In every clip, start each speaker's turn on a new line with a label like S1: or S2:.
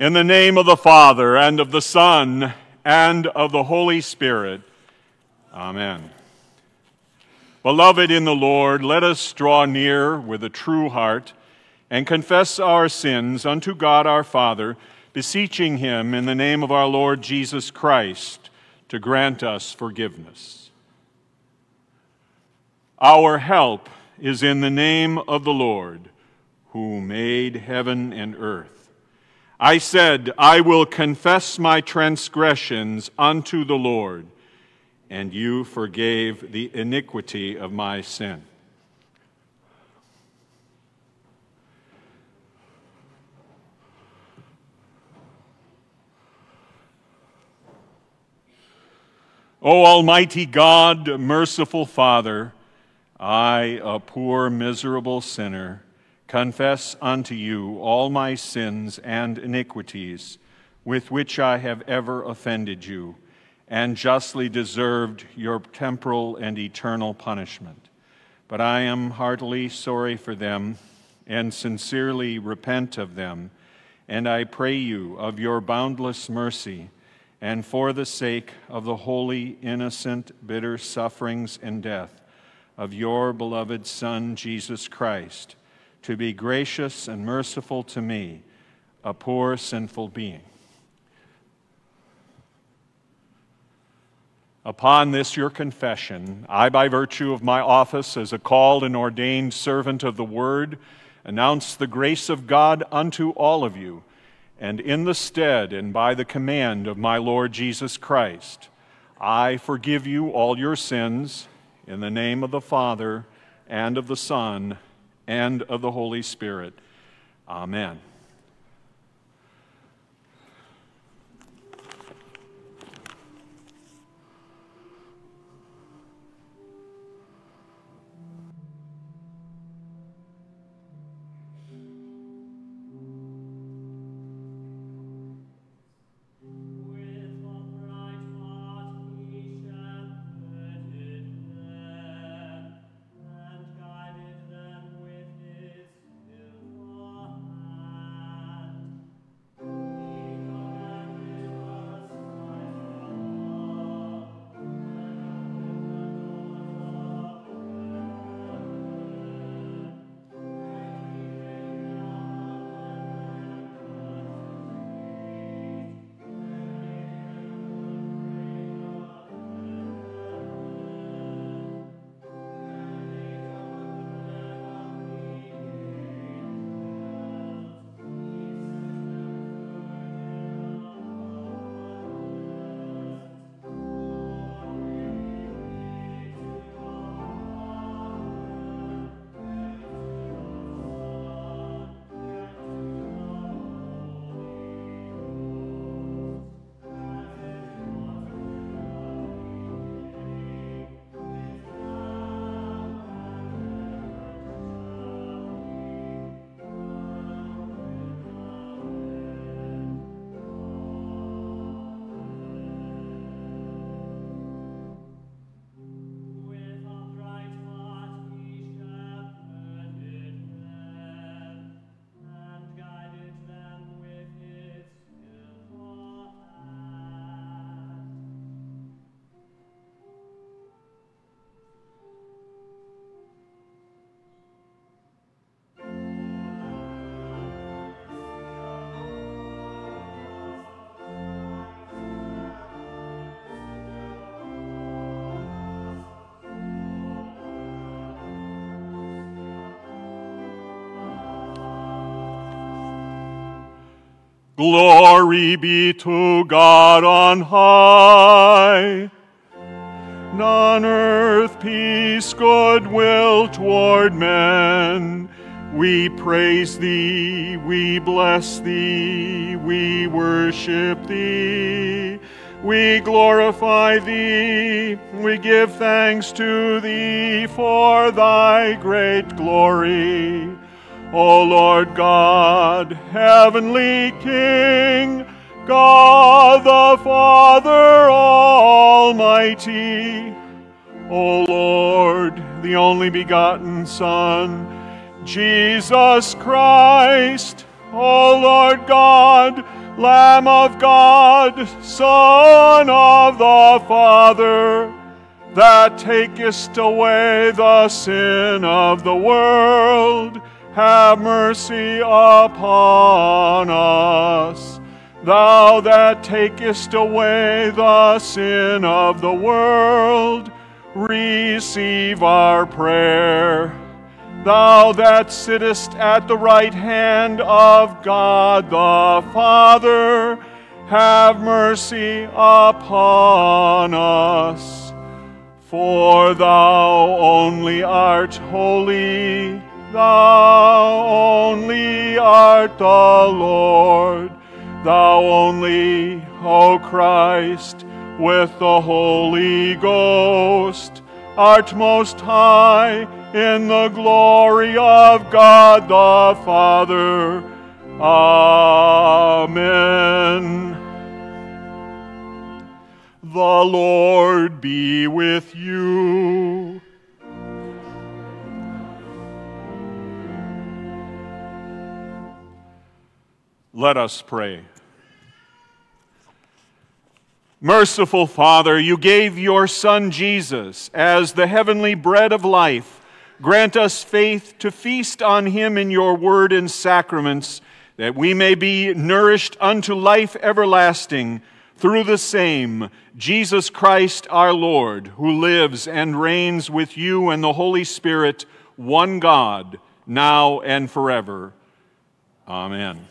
S1: In the name of the Father, and of the Son, and of the Holy Spirit. Amen. Beloved in the Lord, let us draw near with a true heart and confess our sins unto God our Father, beseeching him in the name of our Lord Jesus Christ to grant us forgiveness. Our help is in the name of the Lord, who made heaven and earth. I said, I will confess my transgressions unto the Lord, and you forgave the iniquity of my sin. O Almighty God, merciful Father, I, a poor, miserable sinner, confess unto you all my sins and iniquities with which I have ever offended you, and justly deserved your temporal and eternal punishment. But I am heartily sorry for them, and sincerely repent of them, and I pray you of your boundless mercy, and for the sake of the holy, innocent, bitter sufferings and death of your beloved Son, Jesus Christ, to be gracious and merciful to me, a poor sinful being. Upon this your confession, I, by virtue of my office as a called and ordained servant of the Word, announce the grace of God unto all of you, and in the stead and by the command of my Lord Jesus Christ, I forgive you all your sins in the name of the Father, and of the Son, and of the Holy Spirit. Amen. Glory be to God on high, and on earth peace, goodwill toward men. We praise thee, we bless thee, we worship thee, we glorify thee, we give thanks to thee for thy great glory. O Lord God, heavenly King, God the Father Almighty, O Lord, the only begotten Son, Jesus Christ, O Lord God, Lamb of God, Son of the Father, that takest away the sin of the world, have mercy upon us. Thou that takest away the sin of the world, receive our prayer. Thou that sittest at the right hand of God the Father, have mercy upon us. For thou only art holy, thou only art the Lord, thou only, O Christ, with the Holy Ghost, art most high in the glory of God the Father. Amen. The Lord be with you. Let us pray. Merciful Father, you gave your Son Jesus as the heavenly bread of life. Grant us faith to feast on him in your word and sacraments, that we may be nourished unto life everlasting through the same Jesus Christ our Lord, who lives and reigns with you and the Holy Spirit, one God, now and forever. Amen.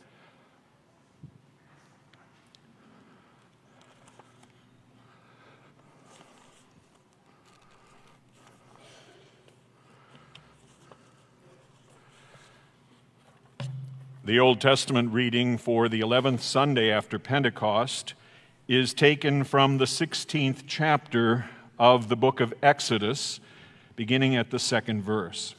S1: The Old Testament reading for the 11th Sunday after Pentecost is taken from the 16th chapter of the book of Exodus, beginning at the 2nd verse.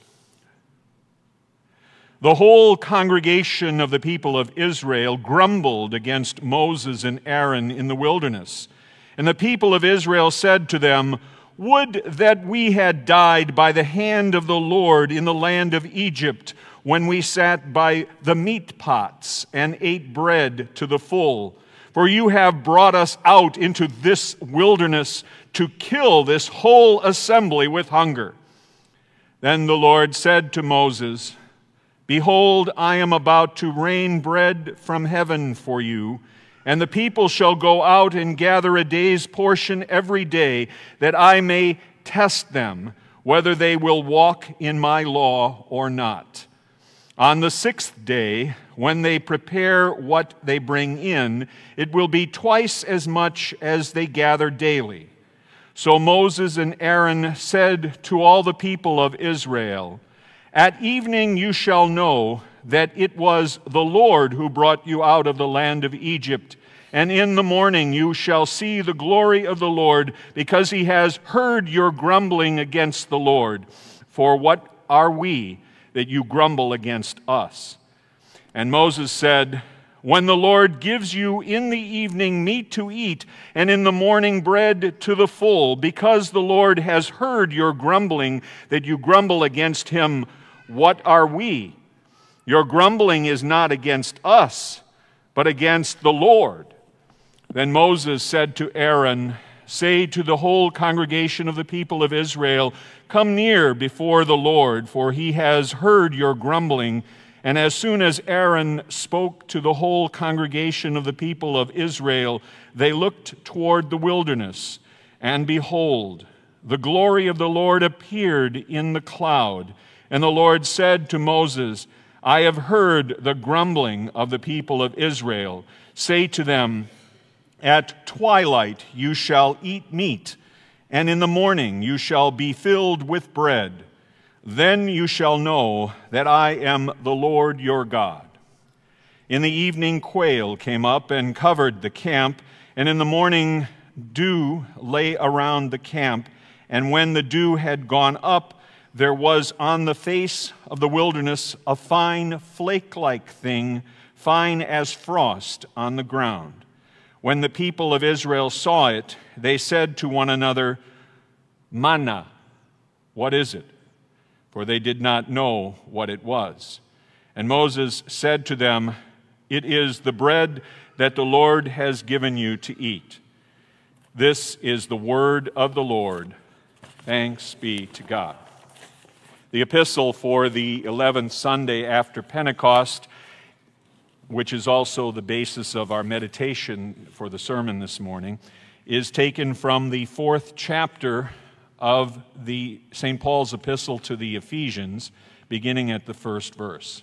S1: The whole congregation of the people of Israel grumbled against Moses and Aaron in the wilderness. And the people of Israel said to them, "Would that we had died by the hand of the Lord in the land of Egypt, when we sat by the meat pots and ate bread to the full. For you have brought us out into this wilderness to kill this whole assembly with hunger." Then the Lord said to Moses, "Behold, I am about to rain bread from heaven for you, and the people shall go out and gather a day's portion every day, that I may test them, whether they will walk in my law or not. On the 6th day, when they prepare what they bring in, it will be twice as much as they gather daily." So Moses and Aaron said to all the people of Israel, "At evening you shall know that it was the Lord who brought you out of the land of Egypt, and in the morning you shall see the glory of the Lord, because he has heard your grumbling against the Lord. For what are we that you grumble against us?" And Moses said, "When the Lord gives you in the evening meat to eat, and in the morning bread to the full, because the Lord has heard your grumbling, that you grumble against him, what are we? Your grumbling is not against us, but against the Lord." Then Moses said to Aaron, "Say to the whole congregation of the people of Israel, 'Come near before the Lord, for he has heard your grumbling.'" And as soon as Aaron spoke to the whole congregation of the people of Israel, they looked toward the wilderness, and behold, the glory of the Lord appeared in the cloud. And the Lord said to Moses, "I have heard the grumbling of the people of Israel. Say to them, at twilight you shall eat meat, and in the morning you shall be filled with bread. Then you shall know that I am the Lord your God." In the evening quail came up and covered the camp, and in the morning dew lay around the camp. And when the dew had gone up, there was on the face of the wilderness a fine flake-like thing, fine as frost on the ground. When the people of Israel saw it, they said to one another, "Manna, what is it?" For they did not know what it was. And Moses said to them, It is the bread that the Lord has given you to eat. This is the word of the Lord. Thanks be to God. The epistle for the 11th Sunday after Pentecost, which is also the basis of our meditation for the sermon this morning, is taken from the 4th chapter of the St. Paul's epistle to the Ephesians, beginning at the first verse.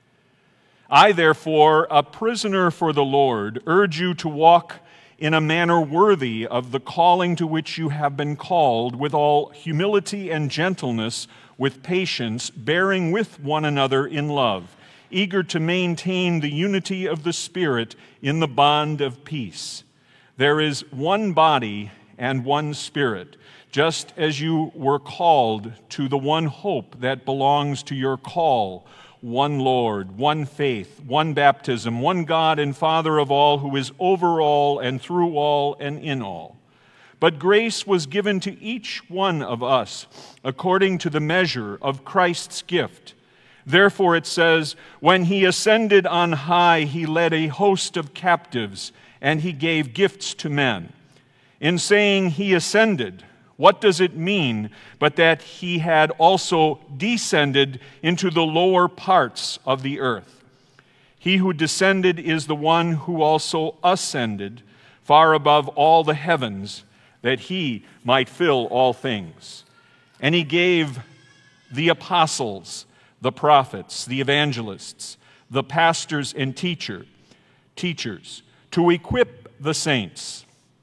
S1: I, therefore, a prisoner for the Lord, urge you to walk in a manner worthy of the calling to which you have been called, with all humility and gentleness, with patience, bearing with one another in love, eager to maintain the unity of the Spirit in the bond of peace. There is one body and one Spirit, just as you were called to the one hope that belongs to your call, one Lord, one faith, one baptism, one God and Father of all, who is over all and through all and in all. But grace was given to each one of us according to the measure of Christ's gift. Therefore it says, when he ascended on high, he led a host of captives, and he gave gifts to men. In saying he ascended, what does it mean but that he had also descended into the lower parts of the earth? He who descended is the one who also ascended far above all the heavens, that he might fill all things. And he gave the apostles, the prophets, the evangelists, the pastors and teachers, to equip the saints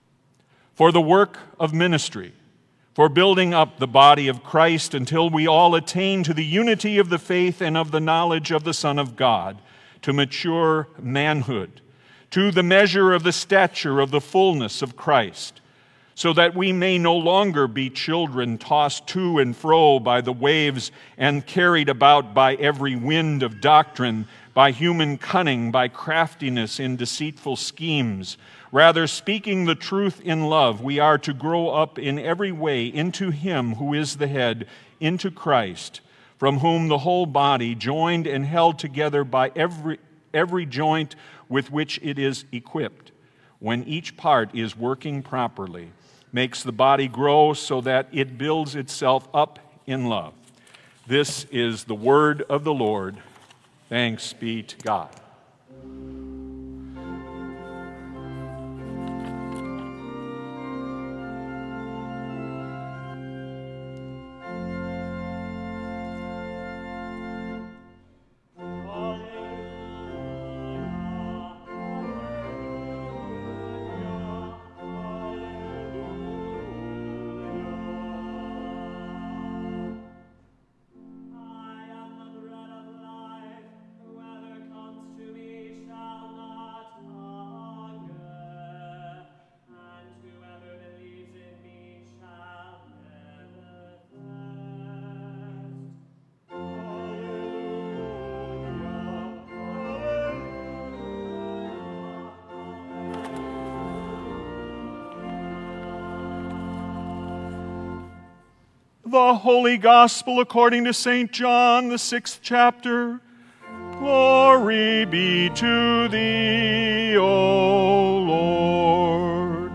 S1: for the work of ministry, for building up the body of Christ until we all attain to the unity of the faith and of the knowledge of the Son of God, to mature manhood, to the measure of the stature of the fullness of Christ, so that we may no longer be children tossed to and fro by the waves and carried about by every wind of doctrine, by human cunning, by craftiness in deceitful schemes. Rather, speaking the truth in love, we are to grow up in every way into Him who is the head, into Christ, from whom the whole body, joined and held together by every joint with which it is equipped, when each part is working properly, makes the body grow so that it builds itself up in love. This is the word of the Lord. Thanks be to God. The Holy Gospel according to St. John, the 6th chapter. Glory be to thee, O Lord.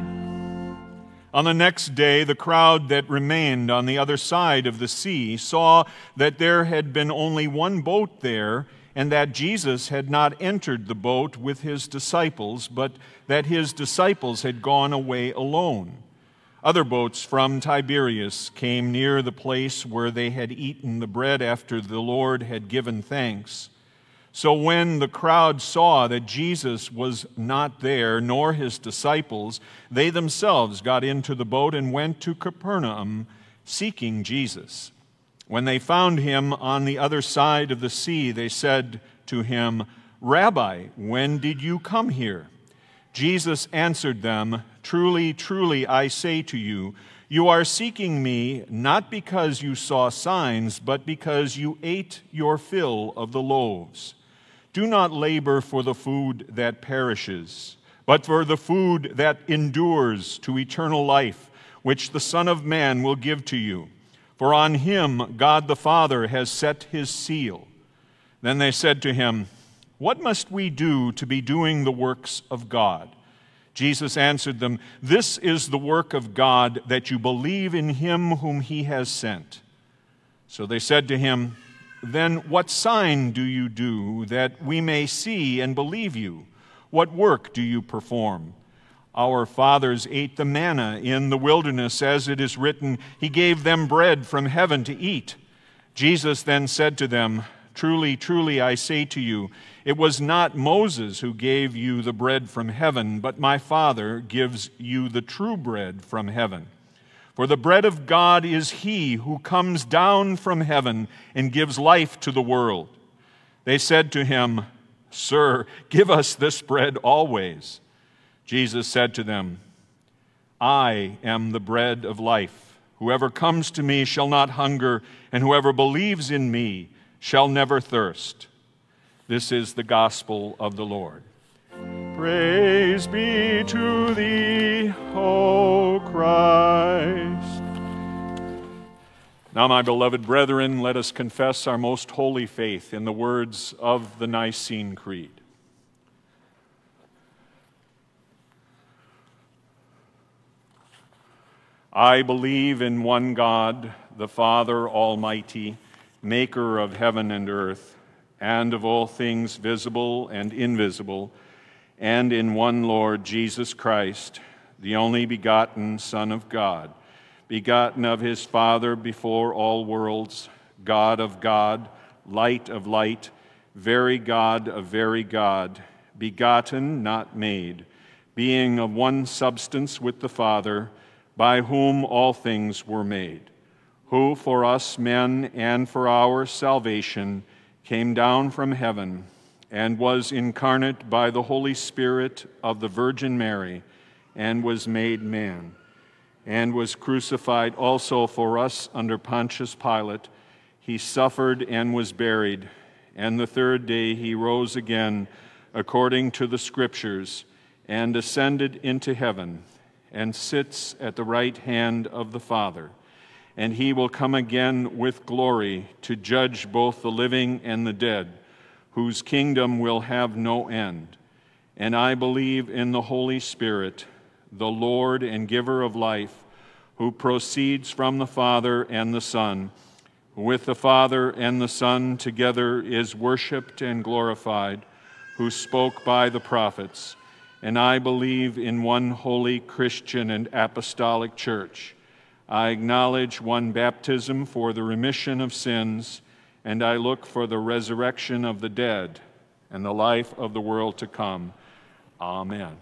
S1: On the next day, the crowd that remained on the other side of the sea saw that there had been only one boat there, and that Jesus had not entered the boat with his disciples, but that his disciples had gone away alone. Other boats from Tiberias came near the place where they had eaten the bread after the Lord had given thanks. So when the crowd saw that Jesus was not there, nor his disciples, they themselves got into the boat and went to Capernaum, seeking Jesus. When they found him on the other side of the sea, they said to him, Rabbi, when did you come here? Jesus answered them, Truly, truly, I say to you, you are seeking me not because you saw signs, but because you ate your fill of the loaves. Do not labor for the food that perishes, but for the food that endures to eternal life, which the Son of Man will give to you. For on him God the Father has set his seal. Then they said to him, What must we do to be doing the works of God?" Jesus answered them, "This is the work of God, that you believe in him whom he has sent." So they said to him, "Then what sign do you do that we may see and believe you? What work do you perform? Our fathers ate the manna in the wilderness, as it is written, 'He gave them bread from heaven to eat.'" Jesus then said to them, "Truly, truly, I say to you, it was not Moses who gave you the bread from heaven, but my Father gives you the true bread from heaven. For the bread of God is he who comes down from heaven and gives life to the world." They said to him, "Sir, give us this bread always." Jesus said to them, "I am the bread of life. Whoever comes to me shall not hunger, and whoever believes in me shall never thirst." This is the gospel of the Lord. Praise be to thee, O Christ. Now, my beloved brethren, let us confess our most holy faith in the words of the Nicene Creed. I believe in one God, the Father Almighty, maker of heaven and earth, and of all things visible and invisible, and in one Lord Jesus Christ, the only begotten Son of God, begotten of his Father before all worlds, God of God, light of light, very God of very God, begotten, not made, being of one substance with the Father, by whom all things were made, who for us men and for our salvation came down from heaven and was incarnate by the Holy Spirit of the Virgin Mary, and was made man, and was crucified also for us under Pontius Pilate. He suffered and was buried, and the third day he rose again according to the Scriptures, and ascended into heaven, and sits at the right hand of the Father. And he will come again with glory to judge both the living and the dead, whose kingdom will have no end. And I believe in the Holy Spirit, the Lord and giver of life, who proceeds from the Father and the Son, who with the Father and the Son together is worshiped and glorified, who spoke by the prophets. And I believe in one holy Christian and apostolic church. I acknowledge one baptism for the remission of sins, and I look for the resurrection of the dead and the life of the world to come. Amen.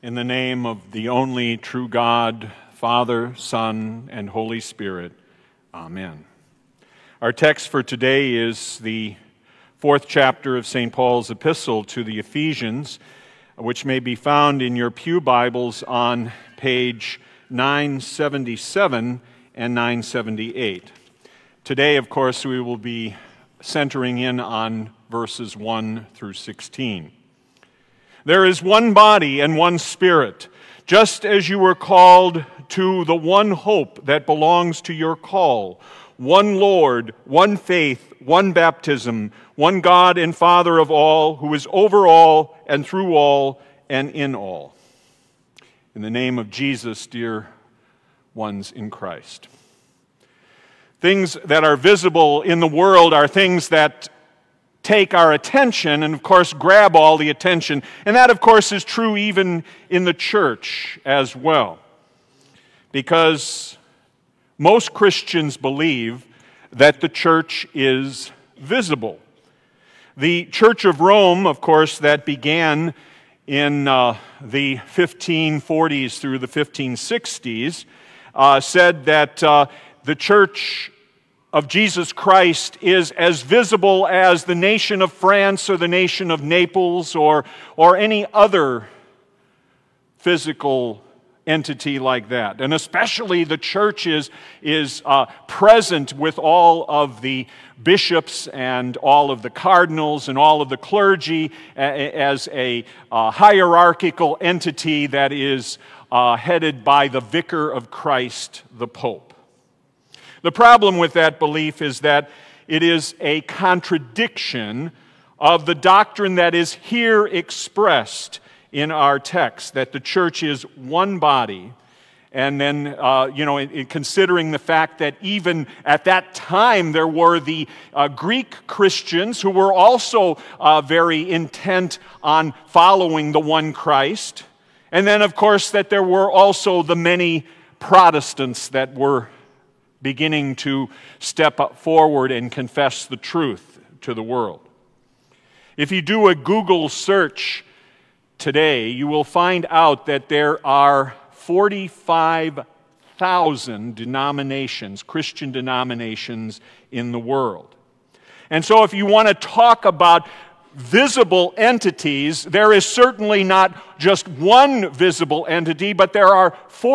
S1: In the name of the only true God, Father, Son, and Holy Spirit. Amen. Our text for today is the 4th chapter of St. Paul's epistle to the Ephesians, which may be found in your pew Bibles on page 977 and 978. Today, of course, we will be centering in on verses 1 through 16. There is one body and one Spirit, just as you were called to the one hope that belongs to your call, one Lord, one faith, one baptism, one God and Father of all, who is over all and through all and in all. In the name of Jesus, dear ones in Christ. Things that are visible in the world are things that take our attention and, of course, grab all the attention. And that, of course, is true even in the church as well. Because most Christians believe that the church is visible. The Church of Rome, of course, that began in the 1540s through the 1560s, said that the Church of Jesus Christ is as visible as the nation of France or the nation of Naples or any other physical entity like that. And especially the church is present with all of the bishops and all of the cardinals and all of the clergy as a hierarchical entity that is headed by the vicar of Christ, the Pope. The problem with that belief is that it is a contradiction of the doctrine that is here expressed in our text, that the church is one body. And then, in considering the fact that even at that time there were the Greek Christians who were also very intent on following the one Christ. And then, of course, that there were also the many Protestants that were beginning to step up forward and confess the truth to the world. If you do a Google search today, you will find out that there are 45,000 denominations, Christian denominations in the world. And so if you want to talk about visible entities, there is certainly not just one visible entity, but there are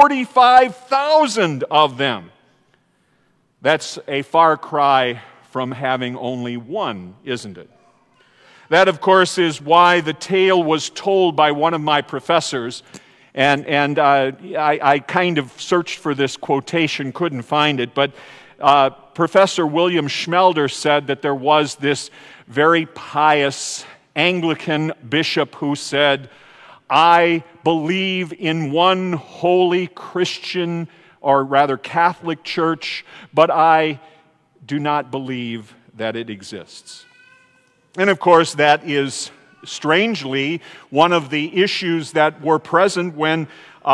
S1: 45,000 of them. That's a far cry from having only one, isn't it? That, of course, is why the tale was told by one of my professors, and I kind of searched for this quotation, couldn't find it, but Professor William Schmelder said that there was this very pious Anglican bishop who said, "I believe in one holy Christian or rather Catholic Church, but I do not believe that it exists." And of course, that is strangely one of the issues that were present when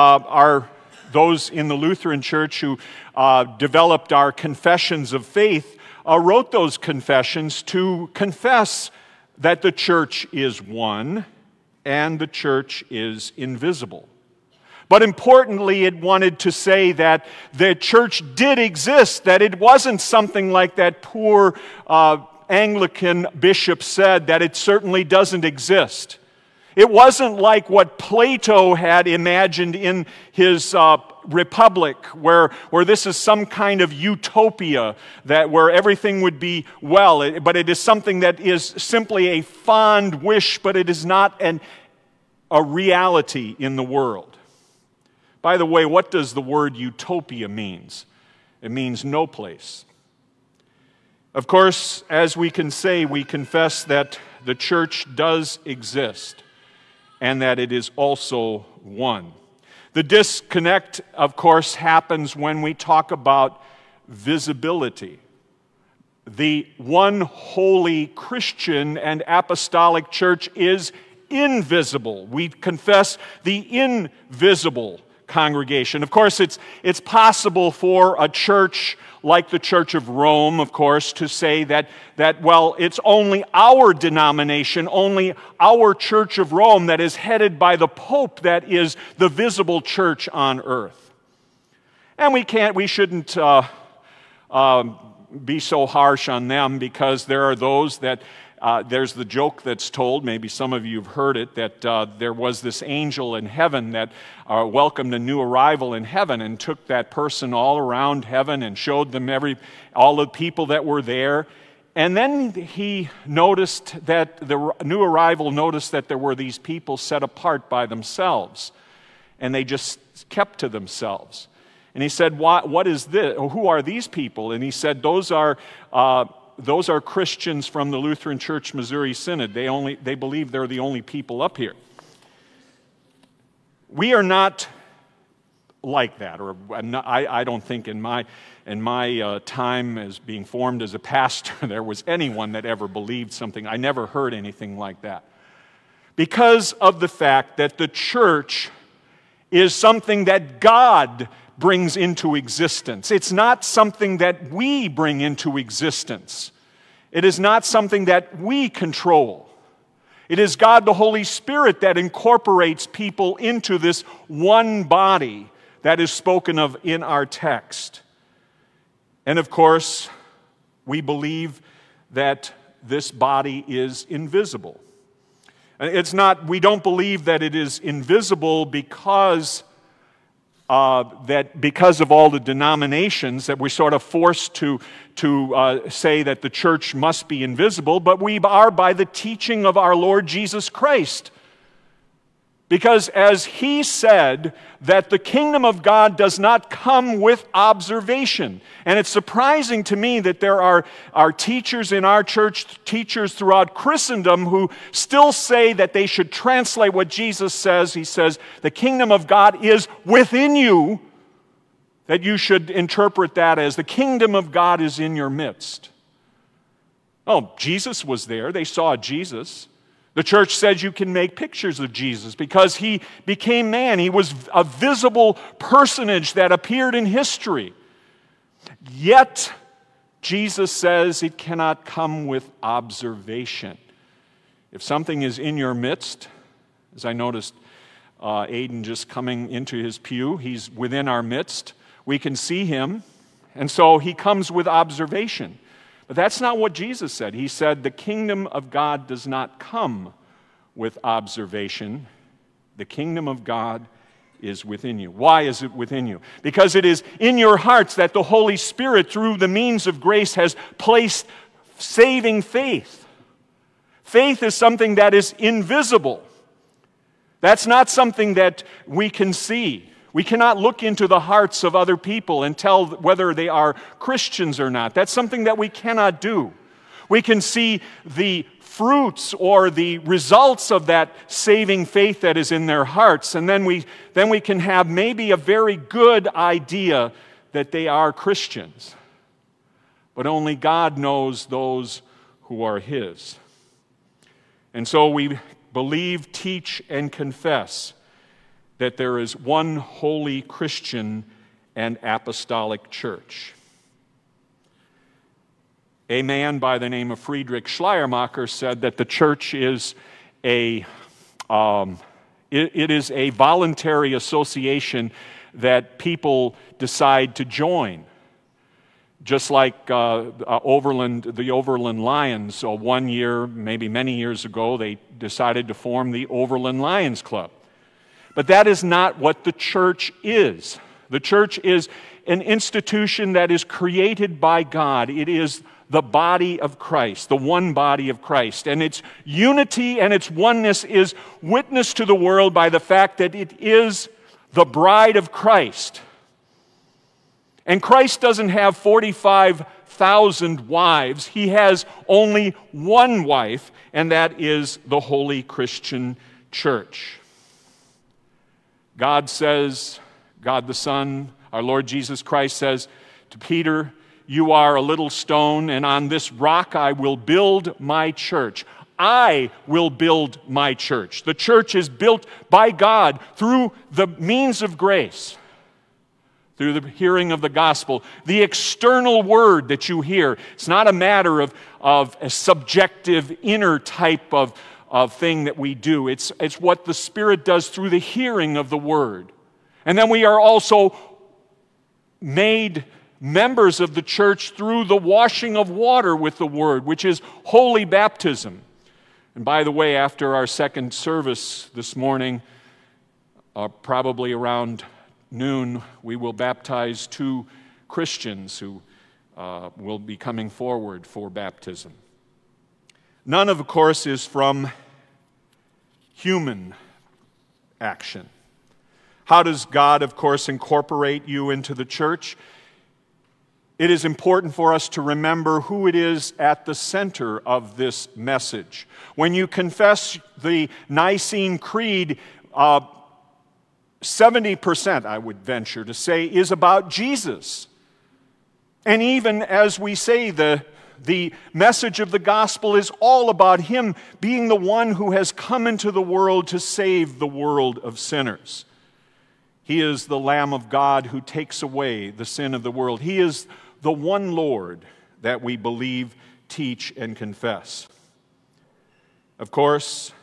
S1: those in the Lutheran Church who developed our confessions of faith wrote those confessions to confess that the church is one and the church is invisible. But importantly, it wanted to say that the church did exist, that it wasn't something like that poor Anglican bishop said, that it certainly doesn't exist. It wasn't like what Plato had imagined in his Republic, where this is some kind of utopia, where everything would be well. But it is something that is simply a fond wish, but it is not a reality in the world. By the way, what does the word utopia means? It means no place. Of course, as we can say, we confess that the church does exist and that it is also one. The disconnect, of course, happens when we talk about visibility. The one holy Christian and apostolic church is invisible. We confess the invisible congregation. Of course, it's possible for a church like the Church of Rome, of course, to say that well, it's only our denomination, only our Church of Rome that is headed by the Pope that is the visible church on earth. And we shouldn't be so harsh on them, because there are those that, there's the joke that's told, maybe some of you have heard it, that there was this angel in heaven that welcomed a new arrival in heaven and took that person all around heaven and showed them all the people that were there. And then he noticed that the new arrival noticed that there were these people set apart by themselves, and they just kept to themselves. And he said, what is this? Who are these people? And he said, those are Christians from the Lutheran Church Missouri Synod. They believe they're the only people up here. We are not like that, or I don't think in my time as being formed as a pastor there was anyone that ever believed something. I never heard anything like that. Because of the fact that the church is something that God brings into existence. It's not something that we bring into existence. It is not something that we control. It is God the Holy Spirit that incorporates people into this one body that is spoken of in our text. And of course, we believe that this body is invisible. We don't believe that it is invisible because of all the denominations that we're sort of forced to say that the church must be invisible, but we are by the teaching of our Lord Jesus Christ. Because as he said, that the kingdom of God does not come with observation. And it's surprising to me that there are teachers in our church, teachers throughout Christendom, who still say that they should translate what Jesus says. He says, the kingdom of God is within you, that you should interpret that as the kingdom of God is in your midst. Oh, Jesus was there. They saw Jesus. The church says you can make pictures of Jesus because he became man. He was a visible personage that appeared in history. Yet, Jesus says it cannot come with observation. If something is in your midst, as I noticed Aiden just coming into his pew, he's within our midst. We can see him, and so he comes with observation. But that's not what Jesus said. He said the kingdom of God does not come with observation. The kingdom of God is within you. Why is it within you? Because it is in your hearts that the Holy Spirit, through the means of grace, has placed saving faith. Faith is something that is invisible. That's not something that we can see. We cannot look into the hearts of other people and tell whether they are Christians or not. That's something that we cannot do. We can see the fruits or the results of that saving faith that is in their hearts, and then we can have maybe a very good idea that they are Christians. But only God knows those who are His. And so we believe, teach, and confess that there is one holy Christian and apostolic church. A man by the name of Friedrich Schleiermacher said that the church is it is a voluntary association that people decide to join. Just like the Overland Lions. So one year, maybe many years ago, they decided to form the Overland Lions Club. But that is not what the church is. The church is an institution that is created by God. It is the body of Christ, the one body of Christ. And its unity and its oneness is witnessed to the world by the fact that it is the bride of Christ. And Christ doesn't have 45,000 wives. He has only one wife, and that is the Holy Christian Church. God says, God the Son, our Lord Jesus Christ says to Peter, "You are a little stone, and on this rock I will build my church. I will build my church. The church is built by God through the means of grace, through the hearing of the gospel. The external word that you hear, it's not a matter of a subjective inner type of thing that we do. It's what the Spirit does through the hearing of the word. And then we are also made members of the church through the washing of water with the word, which is holy baptism. And by the way, after our second service this morning, probably around noon, we will baptize 2 Christians who will be coming forward for baptism. None, of course, is from human action. How does God, of course, incorporate you into the church? It is important for us to remember who it is at the center of this message. When you confess the Nicene Creed, 70%, I would venture to say, is about Jesus. And even as we say, the message of the gospel is all about Him being the one who has come into the world to save the world of sinners. He is the Lamb of God who takes away the sin of the world. He is the one Lord that we believe, teach, and confess. Of course,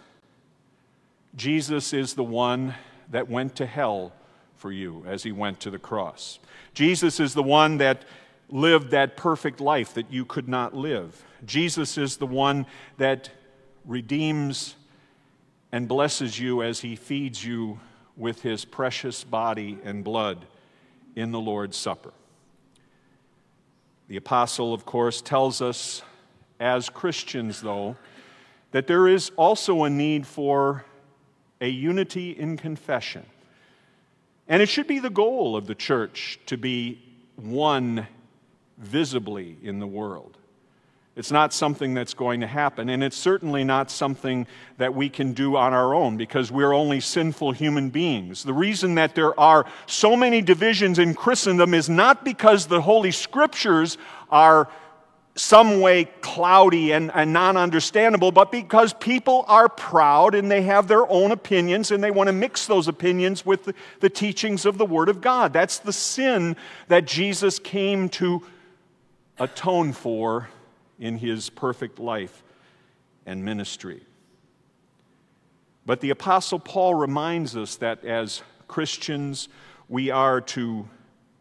S1: Jesus is the one that went to hell for you as He went to the cross. Jesus is the one that lived that perfect life that you could not live. Jesus is the one that redeems and blesses you as He feeds you with His precious body and blood in the Lord's Supper. The apostle, of course, tells us as Christians, though, that there is also a need for a unity in confession. And it should be the goal of the church to be one visibly in the world. It's not something that's going to happen, and it's certainly not something that we can do on our own because we're only sinful human beings. The reason that there are so many divisions in Christendom is not because the Holy Scriptures are some way cloudy and non-understandable, but because people are proud and they have their own opinions and they want to mix those opinions with the teachings of the Word of God. That's the sin that Jesus came to atone for in His perfect life and ministry. But the Apostle Paul reminds us that as Christians, we are to,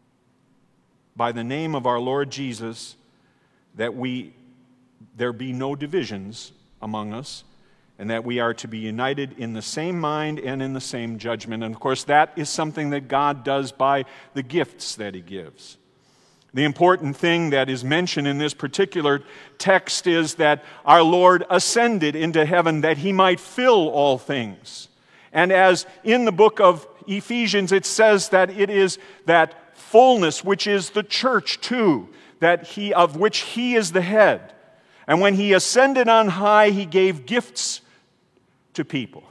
S1: by the name of our Lord Jesus, that there be no divisions among us, and that we are to be united in the same mind and in the same judgment. And of course, that is something that God does by the gifts that He gives. The important thing that is mentioned in this particular text is that our Lord ascended into heaven that He might fill all things. And as in the book of Ephesians, it says that it is that fullness which is the church too, of which He is the head. And when He ascended on high, He gave gifts to people.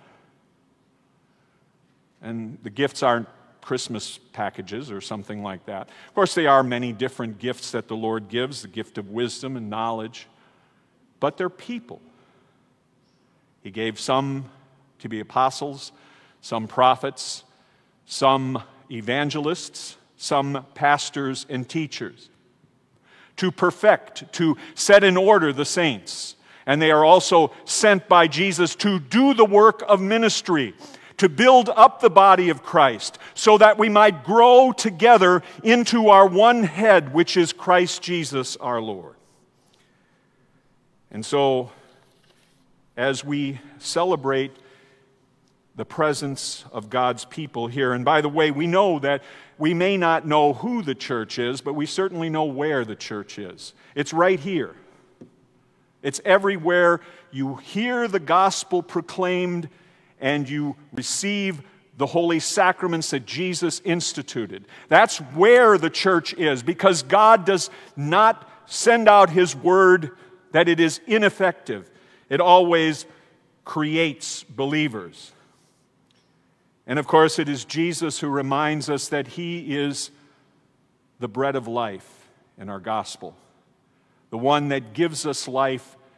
S1: And the gifts aren't Christmas packages or something like that. Of course, there are many different gifts that the Lord gives, the gift of wisdom and knowledge, but they're people. He gave some to be apostles, some prophets, some evangelists, some pastors and teachers, to perfect, to set in order the saints. And they are also sent by Jesus to do the work of ministry, to build up the body of Christ, so that we might grow together into our one head, which is Christ Jesus our Lord. And so, as we celebrate the presence of God's people here, and by the way, we know that we may not know who the church is, but we certainly know where the church is. It's right here. It's everywhere you hear the gospel proclaimed and you receive the holy sacraments that Jesus instituted. That's where the church is, because God does not send out His word that it is ineffective. It always creates believers. And of course, it is Jesus who reminds us that He is the bread of life in our gospel, the one that gives us life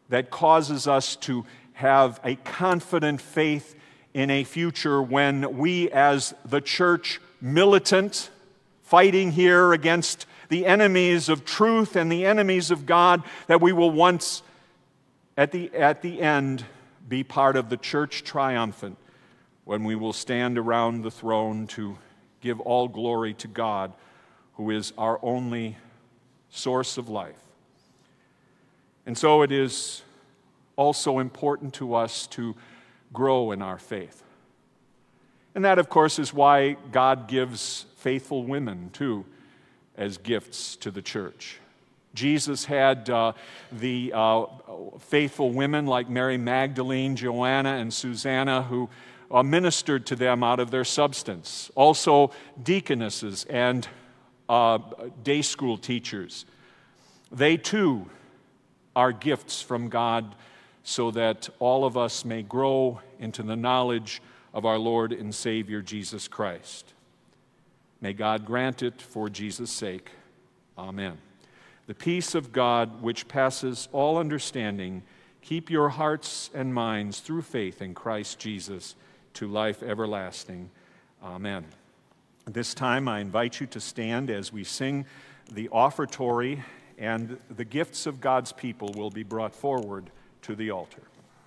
S1: that causes us to have a confident faith in a future when we as the church militant, fighting here against the enemies of truth and the enemies of God, that we will once, at the end, be part of the church triumphant, when we will stand around the throne to give all glory to God, who is our only source of life. And so it is also important to us to grow in our faith. And that, of course, is why God gives faithful women, too, as gifts to the church. Jesus had the faithful women like Mary Magdalene, Joanna, and Susanna, who ministered to them out of their substance. Also, deaconesses and day school teachers. They, too, are gifts from God so that all of us may grow into the knowledge of our Lord and Savior, Jesus Christ. May God grant it for Jesus' sake. Amen. The peace of God, which passes all understanding, keep your hearts and minds through faith in Christ Jesus to life everlasting. Amen. At this time, I invite you to stand as we sing the offertory, and the gifts of God's people will be brought forward to the altar.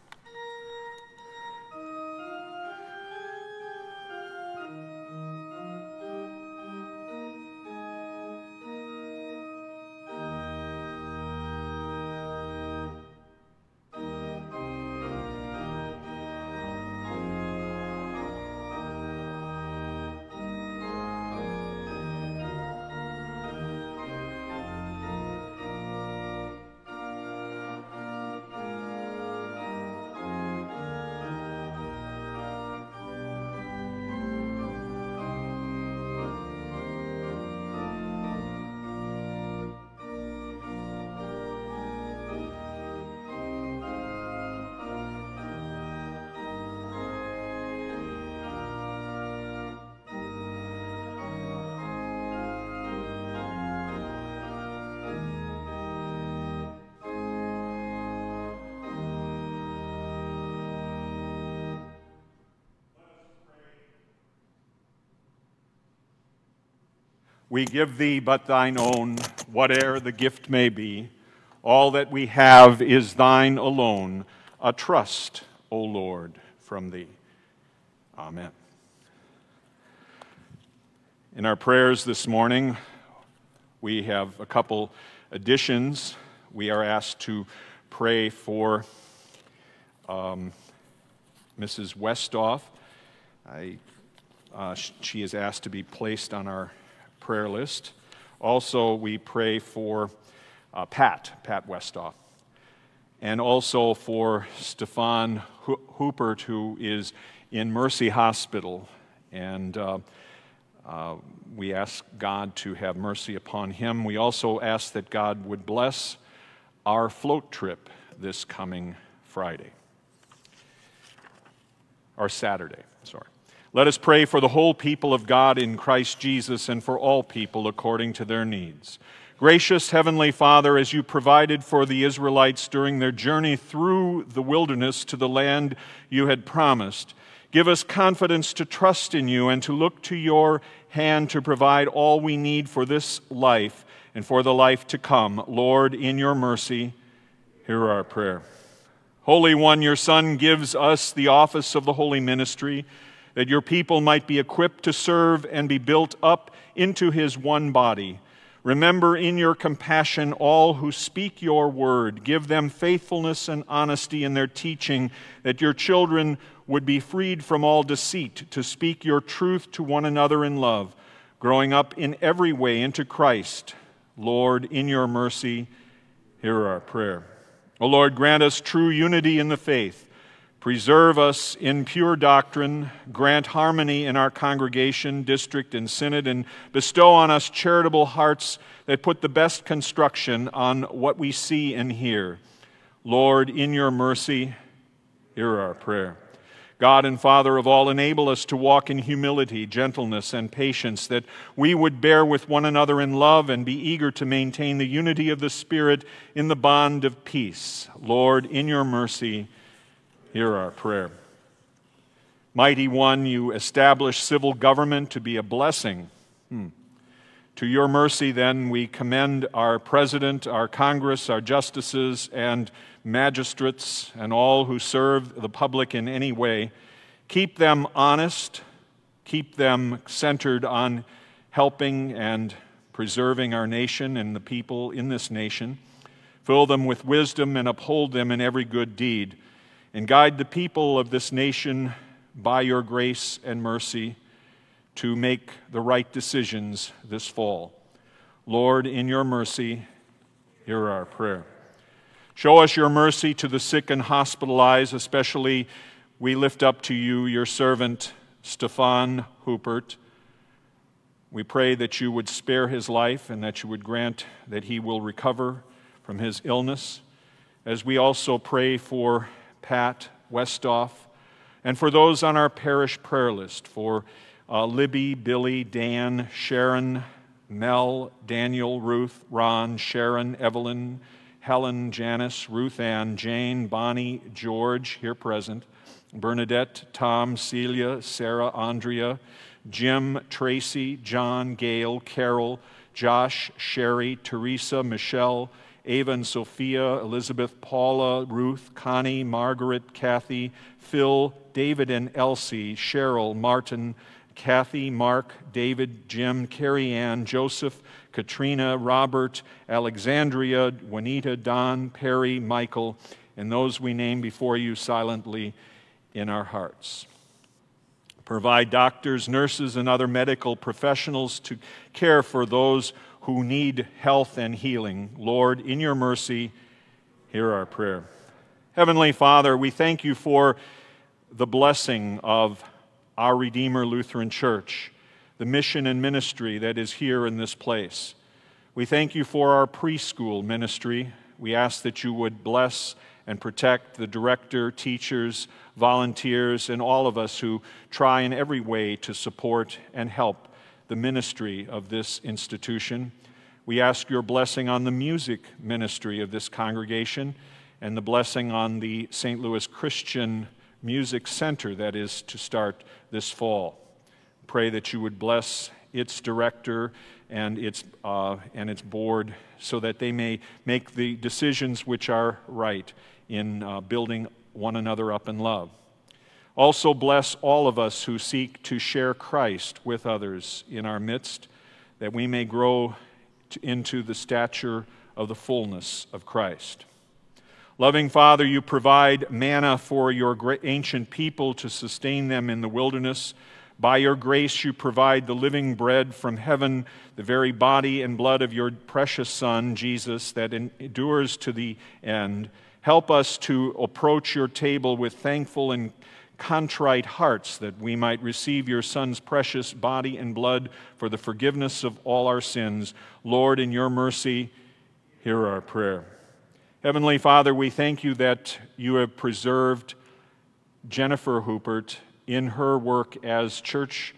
S1: We give thee but thine own, whate'er the gift may be. All that we have is thine alone, a trust, O Lord, from thee. Amen. In our prayers this morning, we have a couple additions. We are asked to pray for Mrs. Westhoff. She is asked to be placed on our prayer list. Also, we pray for Pat Westhoff, and also for Stefan Hoopert, who is in Mercy Hospital, and we ask God to have mercy upon him. We also ask that God would bless our float trip this coming Saturday. Let us pray for the whole people of God in Christ Jesus and for all people according to their needs. Gracious Heavenly Father, as you provided for the Israelites during their journey through the wilderness to the land you had promised, give us confidence to trust in you and to look to your hand to provide all we need for this life and for the life to come. Lord, in your mercy, hear our prayer. Holy One, your Son gives us the office of the holy ministry, that your people might be equipped to serve and be built up into his one body. Remember in your compassion all who speak your word. Give them faithfulness and honesty in their teaching, that your children would be freed from all deceit, to speak your truth to one another in love, growing up in every way into Christ. Lord, in your mercy, hear our prayer. O Lord, grant us true unity in the faith. Preserve us in pure doctrine, grant harmony in our congregation, district, and synod, and bestow on us charitable hearts that put the best construction on what we see and hear. Lord, in your mercy, hear our prayer. God and Father of all, enable us to walk in humility, gentleness, and patience, that we would bear with one another in love and be eager to maintain the unity of the Spirit in the bond of peace. Lord, in your mercy, hear our prayer. Mighty One, you establish civil government to be a blessing. To your mercy, then, we commend our President, our Congress, our justices, and magistrates, and all who serve the public in any way. Keep them honest, keep them centered on helping and preserving our nation and the people in this nation. Fill them with wisdom and uphold them in every good deed. And guide the people of this nation by your grace and mercy to make the right decisions this fall. Lord, in your mercy, hear our prayer. Show us your mercy to the sick and hospitalized, especially we lift up to you your servant, Stefan Hupert. We pray that you would spare his life and that you would grant that he will recover from his illness, as we also pray for Pat Westhoff and for those on our parish prayer list, for Libby, Billy, Dan, Sharon, Mel, Daniel, Ruth, Ron, Sharon, Evelyn, Helen, Janice, Ruth Ann, Jane, Bonnie, George, here present, Bernadette, Tom, Celia, Sarah, Andrea, Jim, Tracy, John, Gail, Carol, Josh, Sherry, Teresa, Michelle, Ava and Sophia, Elizabeth, Paula, Ruth, Connie, Margaret, Kathy, Phil, David and Elsie, Cheryl, Martin, Kathy, Mark, David, Jim, Carrie Ann, Joseph, Katrina, Robert, Alexandria, Juanita, Don, Perry, Michael, and those we name before you silently in our hearts. Provide doctors, nurses, and other medical professionals to care for those who need health and healing. Lord, in your mercy, hear our prayer. Heavenly Father, we thank you for the blessing of our Redeemer Lutheran Church, the mission and ministry that is here in this place. We thank you for our preschool ministry. We ask that you would bless and protect the director, teachers, volunteers, and all of us who try in every way to support and help the ministry of this institution. We ask your blessing on the music ministry of this congregation and the blessing on the St. Louis Christian Music Center that is to start this fall. Pray that you would bless its director and its board so that they may make the decisions which are right in building one another up in love. Also bless all of us who seek to share Christ with others in our midst, that we may grow into the stature of the fullness of Christ. Loving Father, you provide manna for your ancient people to sustain them in the wilderness. By your grace, you provide the living bread from heaven, the very body and blood of your precious Son, Jesus, that endures to the end. Help us to approach your table with thankful and contrite hearts, that we might receive your Son's precious body and blood for the forgiveness of all our sins. Lord, in your mercy, hear our prayer. Heavenly Father, we thank you that you have preserved Jennifer Hupert in her work as church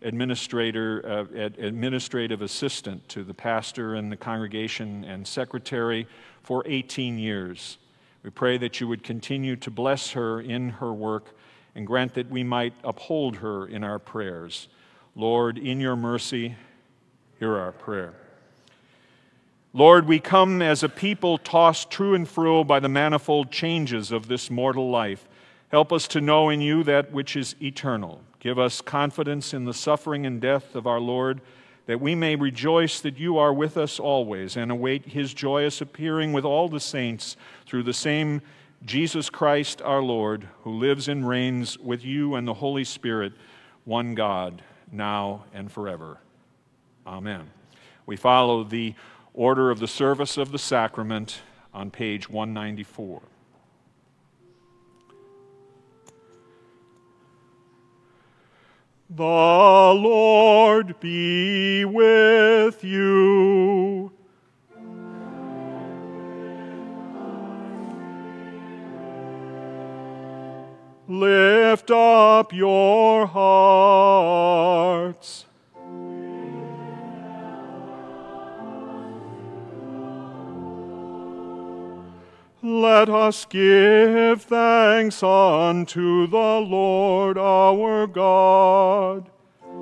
S1: administrative assistant to the pastor and the congregation and secretary for 18 years. We pray that you would continue to bless her in her work and grant that we might uphold her in our prayers. Lord, in your mercy, hear our prayer. Lord, we come as a people tossed to and fro by the manifold changes of this mortal life. Help us to know in you that which is eternal. Give us confidence in the suffering and death of our Lord, that we may rejoice that you are with us always and await his joyous appearing with all the saints through the same Jesus Christ our Lord, who lives and reigns with you and the Holy Spirit, one God, now and forever. Amen. We follow the order of the service of the sacrament on page 194. The Lord be with you. Lift up up your hearts. Let us give thanks unto the Lord our God.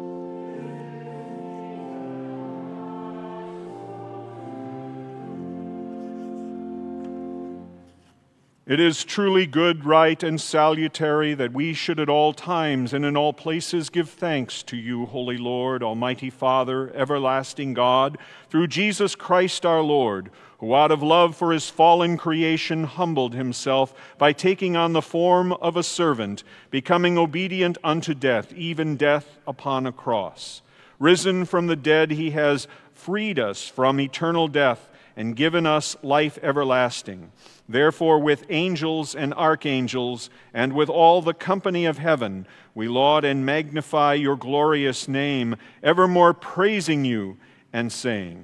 S1: It is truly good, right, and salutary that we should at all times and in all places give thanks to you, Holy Lord, Almighty Father, everlasting God, through Jesus Christ our Lord, who out of love for his fallen creation humbled himself by taking on the form of a servant, becoming obedient unto death, even death upon a cross. Risen from the dead, he has freed us from eternal death and given us life everlasting. Therefore, with angels and archangels, and with all the company of heaven, we laud and magnify your glorious name, evermore praising you and saying,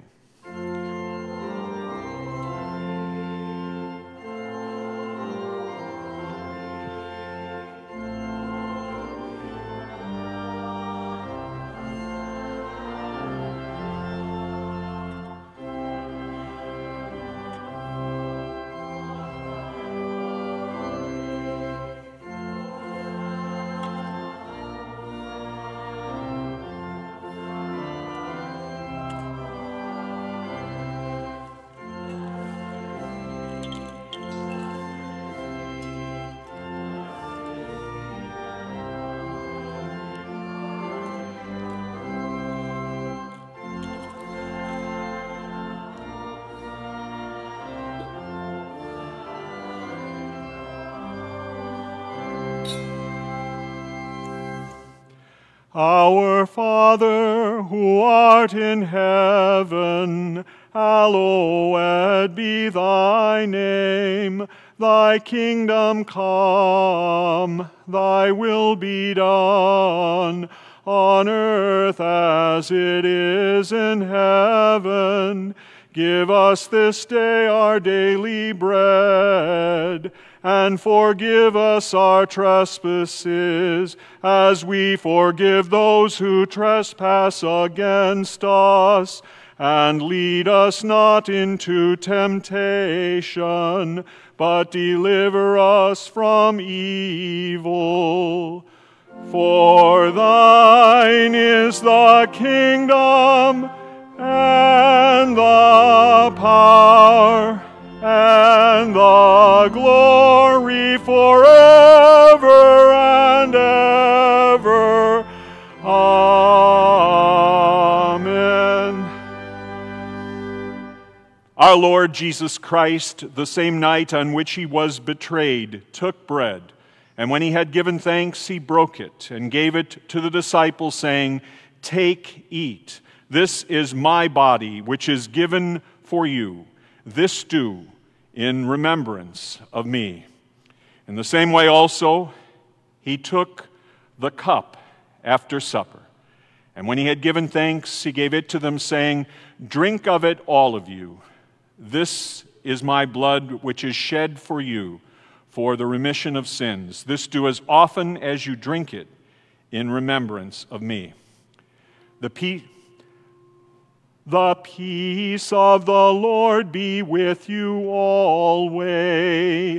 S1: Our Father, who art in heaven, hallowed be thy name. Thy kingdom come, thy will be done, on earth as it is in heaven. Give us this day our daily bread, and forgive us our trespasses, as we forgive those who trespass against us. And lead us not into temptation, but deliver us from evil. For thine is the kingdom, and the power, and the glory forever and ever. Amen. Our Lord Jesus Christ, the same night on which he was betrayed, took bread, and when he had given thanks, he broke it and gave it to the disciples, saying, "Take, eat. This is my body, which is given for you. This do in remembrance of me." In the same way also, he took the cup after supper. And when he had given thanks, he gave it to them, saying, "Drink of it, all of you. This is my blood, which is shed for you for the remission of sins. This do as often as you drink it in remembrance of me." The peace of the Lord be with you always.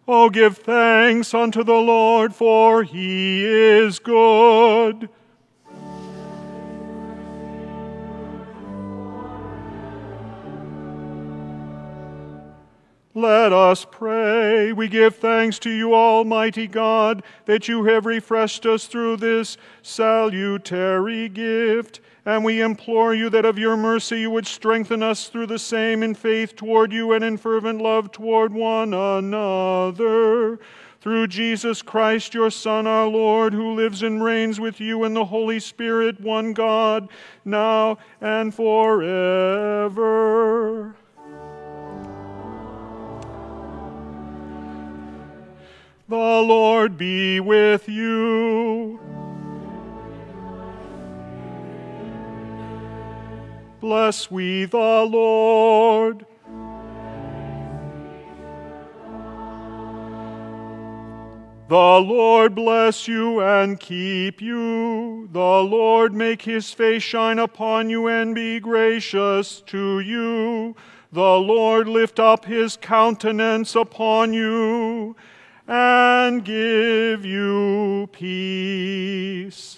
S1: Oh, give thanks unto the Lord, for he is good. Let us pray. We give thanks to you, Almighty God, that you have refreshed us through this salutary gift. And we implore you that of your mercy you would strengthen us through the same in faith toward you and in fervent love toward one another. Through Jesus Christ, your Son, our Lord, who lives and reigns with you in the Holy Spirit, one God, now and forever. The Lord be with you. Bless we the Lord. The Lord bless you and keep you. The Lord make his face shine upon you and be gracious to you. The Lord lift up his countenance upon you and give you peace.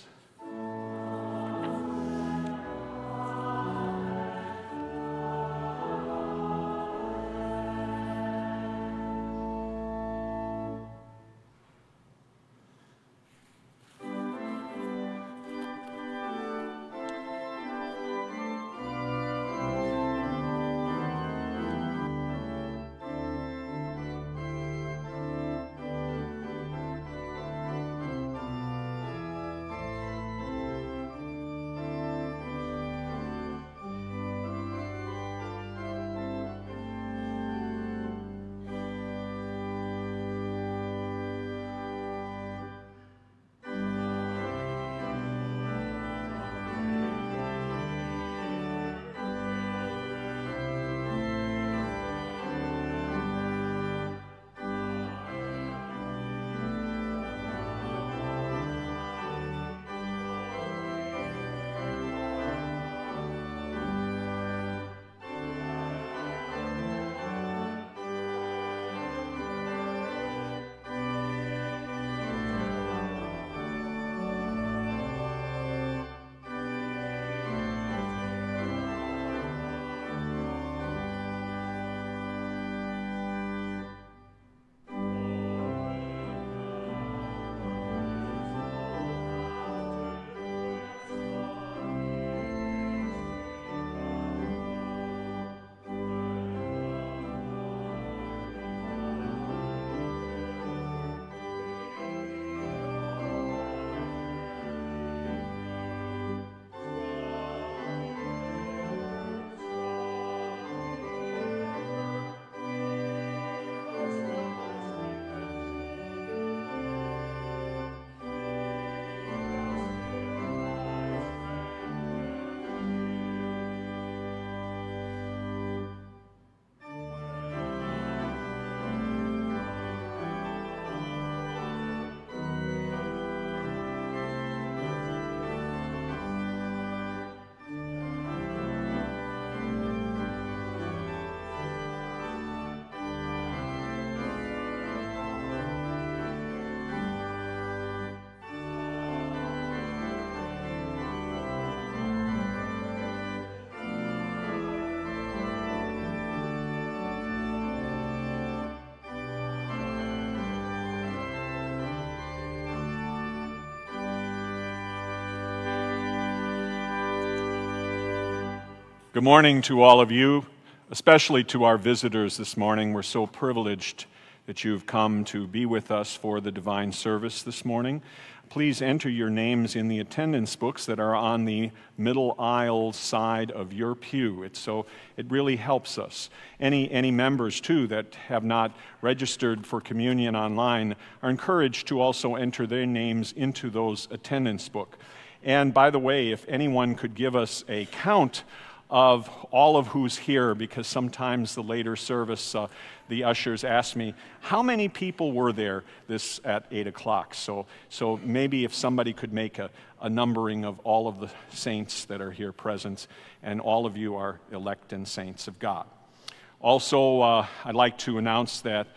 S1: Good morning to all of you, especially to our visitors this morning. We're so privileged that you've come to be with us for the divine service this morning. Please enter your names in the attendance books that are on the middle aisle side of your pew. It really helps us. Any members, too, that have not registered for communion online are encouraged to also enter their names into those attendance book. And by the way, if anyone could give us a count of all of who's here, because sometimes the later service, the ushers ask me, how many people were there at 8 o'clock? So maybe if somebody could make a numbering of all of the saints that are here present, and all of you are elect and saints of God. Also, I'd like to announce that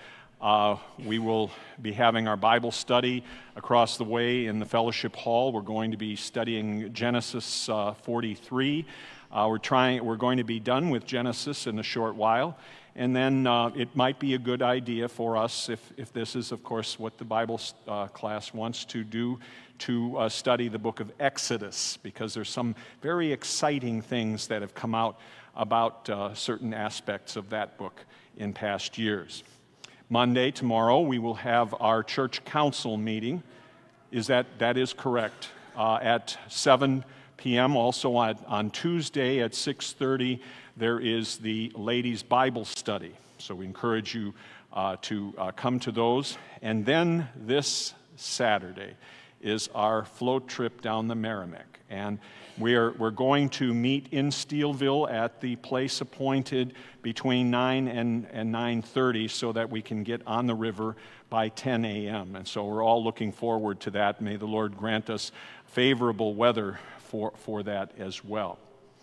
S1: We will be having our Bible study across the way in the fellowship hall. We're going to be studying Genesis 43. We're going to be done with Genesis in a short while, and then it might be a good idea for us, if this is, of course, what the Bible class wants to do, to study the book of Exodus, because there's some very exciting things that have come out about certain aspects of that book in past years. Monday, tomorrow, we will have our church council meeting. That is correct, at 7 p.m. Also on Tuesday at 6:30, there is the ladies' Bible study. So we encourage you to come to those. And then this Saturday is our float trip down the Merrimack. And we're going to meet in Steelville at the place appointed between 9 and 9:30 so that we can get on the river by 10 a.m. And so we're all looking forward to that. May the Lord grant us favorable weather for that as well.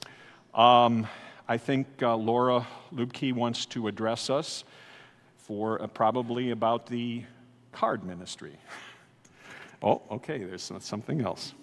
S1: I think Laura Lubke wants to address us for probably about the card ministry. Oh, okay, there's something else.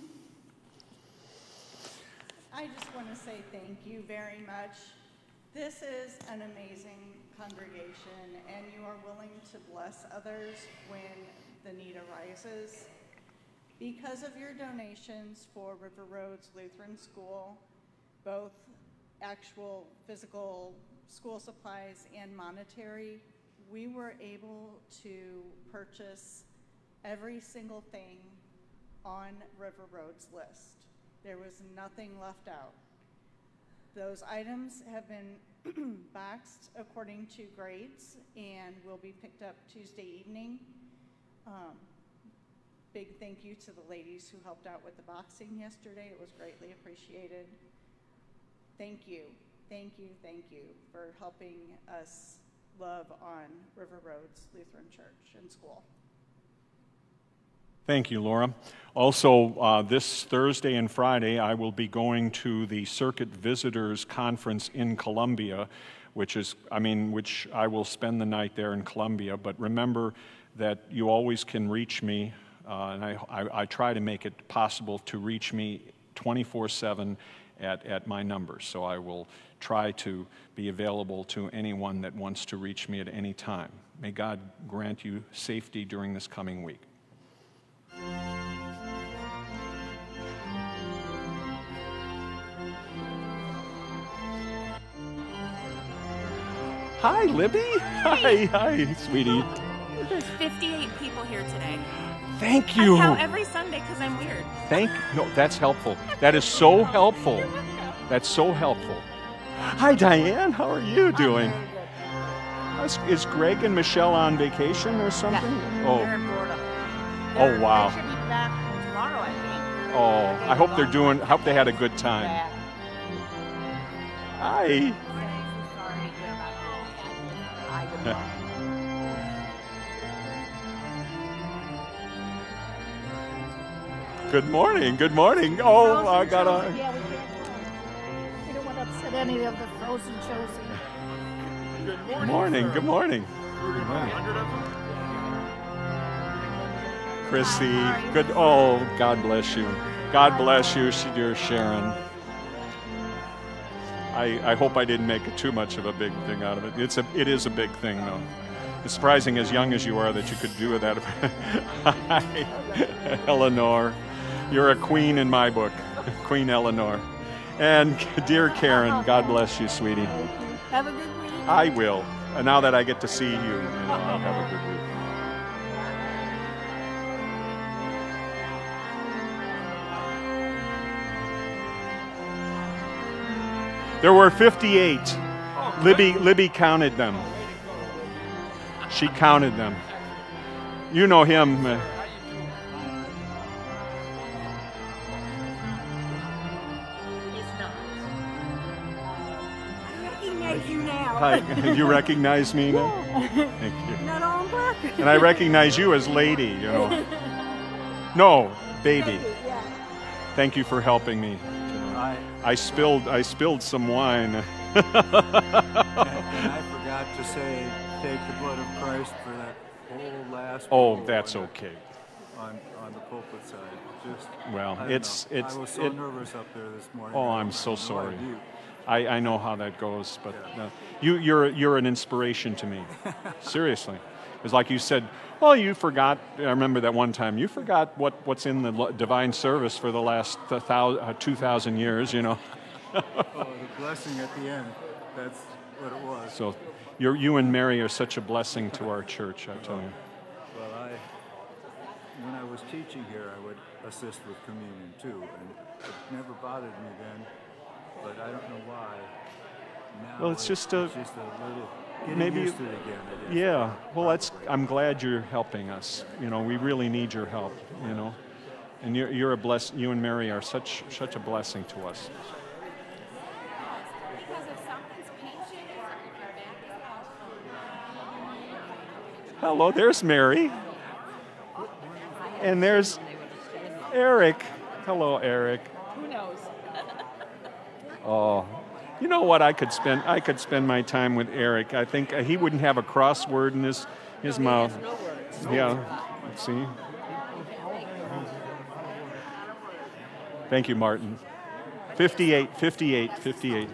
S2: I just want to say thank you very much. This is an amazing congregation, and you are willing to bless others when the need arises. Because of your donations for River Roads Lutheran School, both actual physical school supplies and monetary, we were able to purchase every single thing on River Road's list. There was nothing left out. Those items have been boxed according to grades and will be picked up Tuesday evening. Big thank you to the ladies who helped out with the boxing yesterday. It was greatly appreciated. Thank you, thank you, thank you for helping us love on River Roads Lutheran Church and School.
S1: Thank you, Laura. Also, this Thursday and Friday, I will be going to the Circuit Visitors Conference in Columbia, which I will spend the night there in Columbia. But remember that you always can reach me, and I try to make it possible to reach me 24/7 at my number. So I will try to be available to anyone that wants to reach me at any time. May God grant you safety during this coming week. Hi, Libby. Hi, sweetie.
S3: There's 58 people here today.
S1: Thank you.
S3: I count every Sunday because I'm weird.
S1: No, that's helpful. That is so helpful. That's so helpful. Hi, Diane. How are you doing? Is Greg and Michelle on vacation or something?
S3: Yeah.
S1: Oh.
S3: They're in Florida.
S1: Oh, wow.
S3: They should be back tomorrow, I think.
S1: Oh, I hope they had a good time.
S3: Yeah.
S1: Hi.
S3: Sorry to hear about I did not.
S1: Good morning. Good morning. Oh, I got a.
S4: Yeah, we don't want to upset any of the frozen chosen.
S1: Good morning. Good morning. Chrissy. Good. Oh, God bless you. God bless you, dear Sharon. I hope I didn't make too much of a big thing out of it. It is a big thing, though. It's surprising, as young as you are, that you could do that. Hi, Eleanor. You're a queen in my book, Queen Eleanor. And dear Karen, God bless you, sweetie.
S4: Have a good week.
S1: I will. And now that I get to see you, I'll have a good week. There were 58. Libby counted them. She counted them. You know him. Hi, you recognize me now? Thank you.
S4: Not on purpose.
S1: And I recognize you as lady, you know. No, baby.
S4: Yeah.
S1: Thank you for helping me. I spilled some wine.
S5: And I forgot to say, take the blood of Christ for that whole last
S1: Oh,
S5: row
S1: that's
S5: on
S1: okay.
S5: on the pulpit side. Just,
S1: Well,
S5: I don't know. I was so nervous up there this morning.
S1: Oh,
S5: I
S1: I'm
S5: had
S1: so
S5: no
S1: sorry.
S5: idea.
S1: I know how that goes, but
S5: Yeah.
S1: you're an inspiration to me. Seriously. It's like you said, oh, you forgot. I remember that one time. You forgot what's in the divine service for the last 2,000 years, you know.
S5: Oh, the blessing at the end. That's what it was.
S1: So you and Mary are such a blessing to our church, I tell you.
S5: Well, when I was teaching here, I would assist with communion too, and it never bothered me then, but I don't know why. Now
S1: Well, it's just a
S5: little getting
S1: maybe
S5: used to it again. I guess.
S1: yeah. Well, I'm glad you're helping us. You know, we really need your help. You know, and you're a you and Mary are such a blessing to us.
S3: Because if something's pinching or if your back is out.
S1: Hello, there's Mary, and there's Eric. Hello, Eric.
S3: Who knows?
S1: Oh, you know what? I could spend my time with Eric. I think he wouldn't have a crossword in his mouth.
S3: No words.
S1: Yeah. See. Thank you, Martin. 58.
S3: Well, he has two word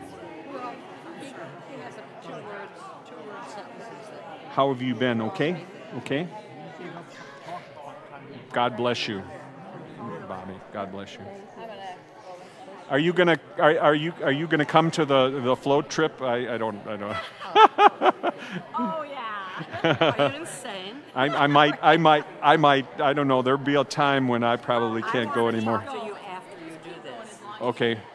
S3: sentences that
S1: How have you been? Okay? Okay? God bless you, Bobby. God bless you. Are you gonna come to the float trip? I don't.
S3: Oh yeah. Are you insane?
S1: I might. I don't know. There'll be a time when I probably can't go anymore.
S3: I want to talk to you after you do this.
S1: Okay.